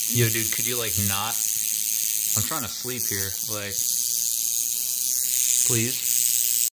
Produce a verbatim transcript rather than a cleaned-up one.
Yo, dude, could you, like, not? I'm trying to sleep here. Like, please?